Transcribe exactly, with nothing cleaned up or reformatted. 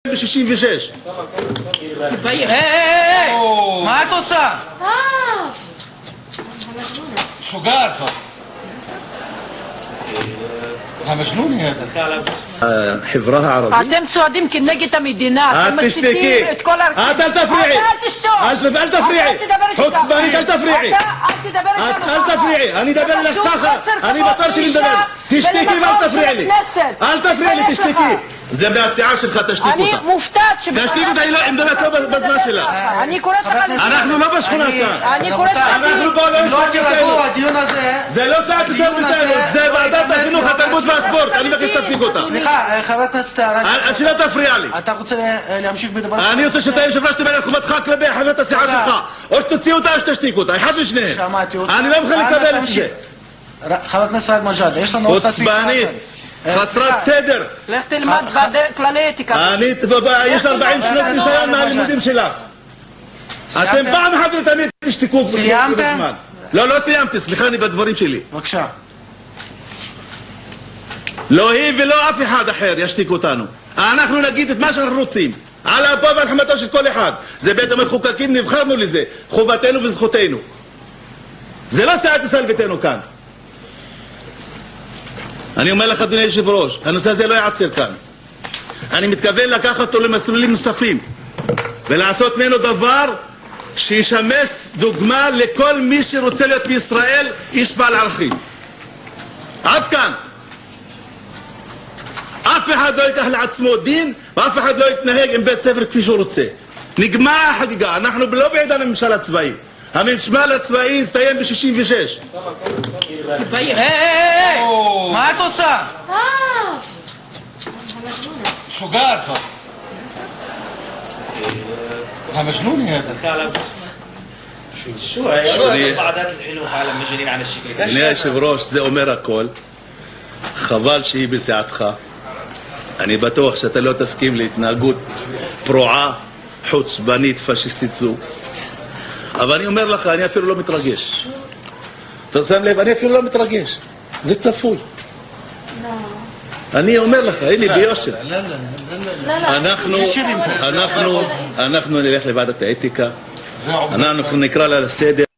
ב-שישים ושש. היי, היי, היי! מה את עושה? שוגעת. המג'נוני הזה. החברה הערבית. אתם צועדים כנגד המדינה, אתם משתיקים את כל הרכבים. את אל תפריעי. אל תשתוק. אל תפריעי. חוצפנית אל תפריעי. אל תדבר איתנו ככה. אל תפריעי. אני אדבר לך ככה. אני בתור שלי מדבר. תשתיקי ואל תפריעי לי. אל תפריעי לי, תשתיקי. זה מהסיעה שלך, תשתיק אותה. אני מופתעת שבכלל... תשתיק אותה, היא מדברת לא בזמן שלה. אני קוראת לך... אנחנו לא בשכונה כאן. אני קוראת לך... אנחנו פה לא לא תירגעו, הדיון הזה... זה לא שעת ישראל ביתנו, זה ועדת החינוך, התרבות והספורט. אני מבקש שתפסיק אותה. סליחה, חבר הכנסת... שלא תפריע לי. אתה רוצה להמשיך בדבר... אני רוצה שאתה יושב ראש תמלא חובתך כלפי חברת הסיעה שלך. או שתוציא אותה או שתשתיק אותה, אחד משניהם. שמעתי אותך. אני לא מוכן לקבל את זה. חבר הכנסת ראד מג'אד, יש לנו אותך סעיף... חוצפנית, חסרת סדר. לך תלמד כללי אתיקה. אני, יש ארבעים שנות ניסיון מהלימודים שלך. אתם פעם אחת ותמיד תשתיקו. סיימתם? לא, לא סיימתי, סליחה, אני בדברים שלי. בבקשה. לא היא ולא אף אחד אחר ישתיק אותנו. אנחנו נגיד את מה שאנחנו רוצים. על אפו ועל חמתו של כל אחד. זה בית המחוקקים, נבחרנו לזה. חובתנו וזכותנו. זה לא סיעת ישראל ביתנו כאן. אני אומר לך, אדוני היושב ראש, הנושא הזה לא יעצר כאן. אני מתכוון לקחת אותו למסלולים נוספים ולעשות ממנו דבר שישמש דוגמה לכל מי שרוצה להיות בישראל איש בעל ערכים. עד כאן. אף אחד לא ייקח לעצמו דין ואף אחד לא יתנהג עם בית ספר כפי שהוא רוצה. נגמר החגיגה. אנחנו לא בעידן הממשל הצבאי. הממשל הצבאי הסתיים ב-שישים ושש. היי, היי, היי! מה את עושה? שוגעת. המג'נוני הזה. شو هي بعضات الحلو على المجانين عن الشكل. אדוני היושב ראש, זה אומר הכל. חבל שהיא בסיעתך. אני בטוח שאתה לא תסכים להתנהגות פרועה, חוצבנית, פשיסטית זו. אבל אני אומר לך, אני אפילו לא מתרגש. אתה שם לב, אני אפילו לא מתרגש. זה צפוי. אני אומר לך, הנה ביושר. אנחנו, אנחנו, אנחנו נלך לוועדת האתיקה. אנחנו נקרא לה לסדר.